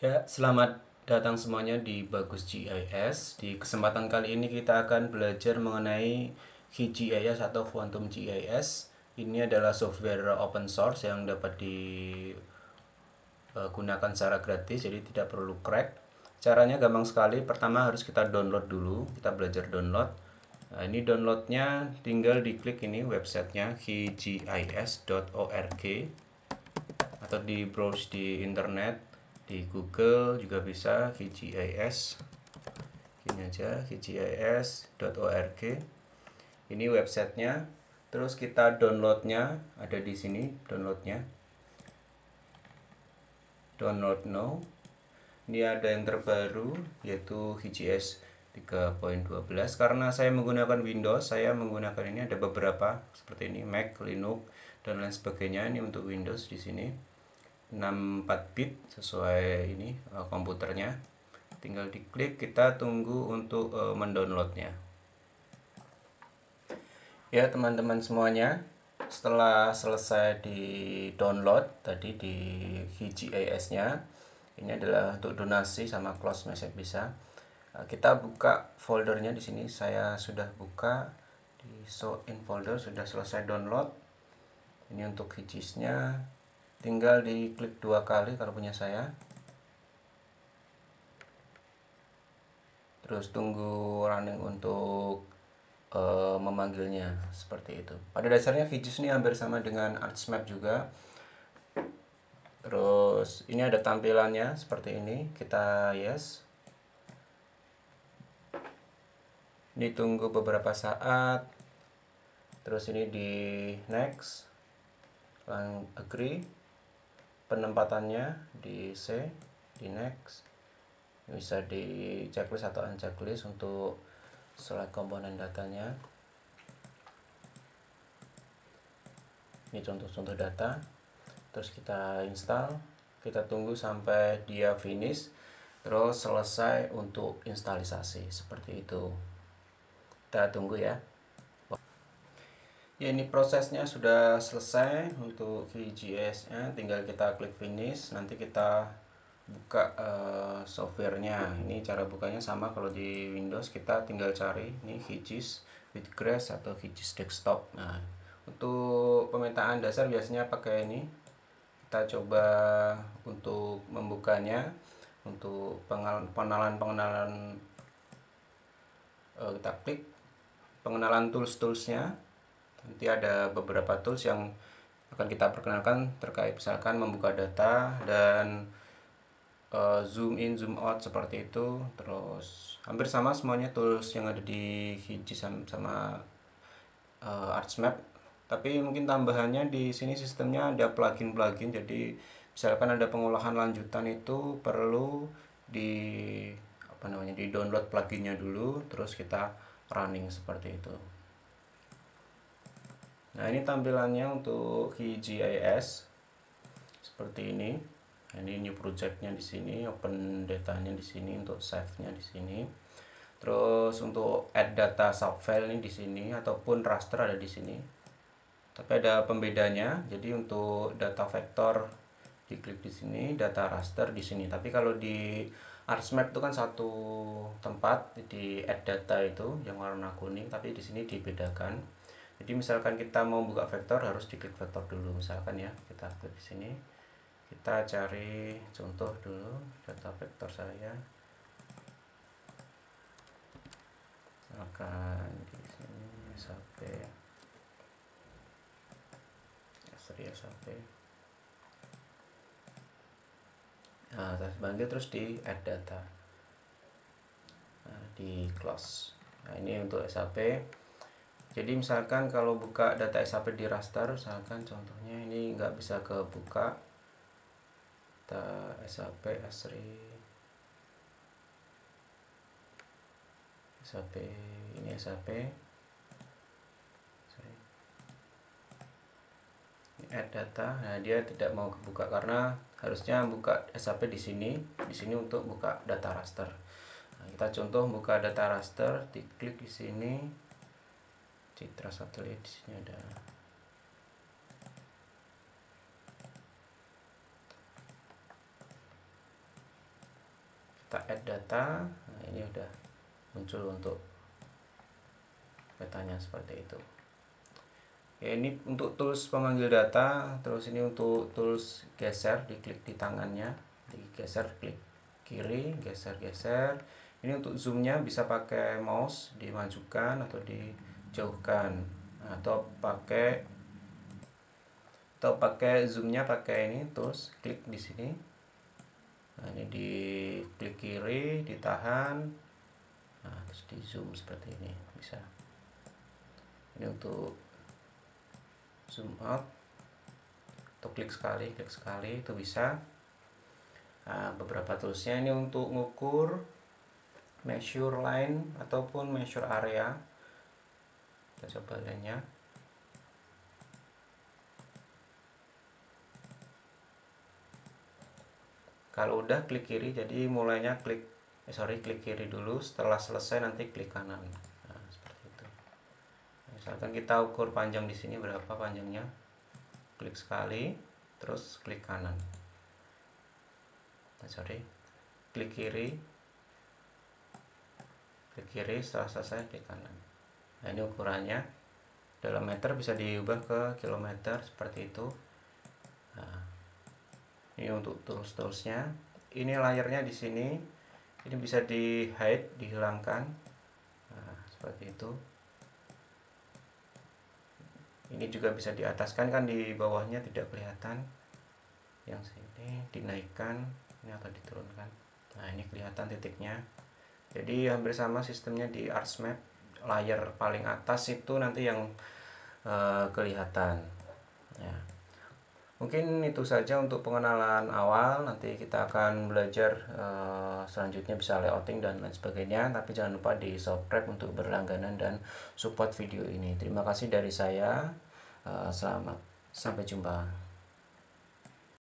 Ya, selamat datang semuanya di Bagus GIS. Di kesempatan kali ini kita akan belajar mengenai QGIS atau Quantum GIS. Ini adalah software open source yang dapat digunakan secara gratis, jadi tidak perlu crack. Caranya gampang sekali. Pertama harus kita download dulu. Kita belajar download. Nah, ini downloadnya tinggal diklik ini websitenya qgis.org, atau di browse di internet, di Google juga bisa QGIS. Ini aja qgis.org. Ini websitenya. Terus kita downloadnya ada di sini, downloadnya. Download now. Ini ada yang terbaru yaitu QGIS 3.12. Karena saya menggunakan Windows, saya menggunakan ini, ada beberapa seperti ini, Mac, Linux dan lain sebagainya. Ini untuk Windows di sini 64 bit sesuai ini komputernya. Tinggal diklik, kita tunggu untuk mendownloadnya. Ya teman-teman semuanya, setelah selesai di download tadi di QGIS nya, ini adalah untuk donasi sama close message bisa. Kita buka foldernya di sini. Saya sudah buka di show in folder, sudah selesai download. Ini untuk QGIS nya, tinggal diklik 2 kali kalau punya saya. Terus tunggu running untuk memanggilnya, seperti itu. Pada dasarnya QGIS ini hampir sama dengan ArcMap juga. Terus ini ada tampilannya seperti ini. Kita yes. Ini tunggu beberapa saat. Terus ini di next, agree. Penempatannya di C, di next. Bisa di checklist atau unchecklist untuk select komponen datanya. Ini contoh-contoh data. Terus kita install, kita tunggu sampai dia finish, terus selesai untuk instalisasi, seperti itu. Kita tunggu ya. Ya, ini prosesnya sudah selesai untuk QGIS nya, tinggal kita klik finish. Nanti kita buka softwarenya. Ini cara bukanya sama kalau di Windows, kita tinggal cari ini QGIS with Grace atau QGIS desktop. Nah, untuk pemetaan dasar biasanya pakai ini. Kita coba untuk membukanya, untuk pengenalan kita klik pengenalan tools-toolsnya. Nanti ada beberapa tools yang akan kita perkenalkan terkait misalkan membuka data dan zoom in, zoom out, seperti itu. Terus hampir sama semuanya tools yang ada di QGIS sama ArcMap. Tapi mungkin tambahannya di sini sistemnya ada plugin-plugin. Jadi misalkan ada pengolahan lanjutan itu perlu di di download pluginnya dulu, terus kita running seperti itu. Nah, ini tampilannya untuk QGIS seperti ini. Nah, ini new projectnya di sini, open datanya di sini, untuk save-nya di sini. Terus untuk add data subfile ini di sini, ataupun raster ada di sini. Tapi ada pembedanya. Jadi untuk data vektor diklik di sini, data raster di sini. Tapi kalau di ArcMap itu kan satu tempat, di add data itu yang warna kuning, tapi di sini dibedakan. Jadi misalkan kita mau buka vektor harus diklik vektor dulu. Misalkan ya, kita klik di sini. Kita cari contoh dulu data vektor saya. Akan di sini SAP. SAP. Nah, panggil terus di add data. Nah, di close. Nah, ini untuk SAP. Jadi misalkan kalau buka data SAP di raster, misalkan contohnya ini nggak bisa kebuka data SAP Asri, SAP ini SAP, ini add data. Nah, dia tidak mau kebuka karena harusnya buka SAP di sini untuk buka data raster. Nah, kita contoh buka data raster, diklik di sini. Citra satelit di sini ada. kita add data. Nah, ini udah muncul untuk petanya seperti itu. Oke, ini untuk tools pemanggil data. Terus ini untuk tools geser, diklik di tangannya, digeser, klik kiri, geser. Ini untuk zoomnya bisa pakai mouse, dimajukan atau dijauhkan, atau pakai zoomnya pakai ini tools, klik di sini. Nah, ini di klik kiri, ditahan, nah terus di zoom seperti ini bisa. Ini untuk zoom out, atau klik sekali itu bisa. Nah, beberapa toolsnya ini untuk ngukur, measure line ataupun measure area. Kita coba lainnya. Kalau udah klik kiri, jadi mulainya klik kiri dulu, setelah selesai nanti klik kanan. Nah, seperti itu. Misalkan kita ukur panjang di sini berapa panjangnya, klik sekali, terus klik kanan. Klik kiri, setelah selesai klik kanan. Nah, ini ukurannya dalam meter, bisa diubah ke kilometer seperti itu. Nah, ini untuk tools-toolsnya. Ini layarnya di sini, ini bisa di hide, dihilangkan. Nah, seperti itu. Ini juga bisa diataskan, kan di bawahnya tidak kelihatan. Yang sini dinaikkan, ini atau diturunkan. Nah, ini kelihatan titiknya. Jadi hampir sama sistemnya di Archmap. Layar paling atas itu nanti yang kelihatan ya. Mungkin itu saja untuk pengenalan awal. Nanti kita akan belajar selanjutnya bisa layouting dan lain sebagainya. Tapi jangan lupa di subscribe untuk berlangganan dan support video ini. Terima kasih dari saya. Selamat, sampai jumpa.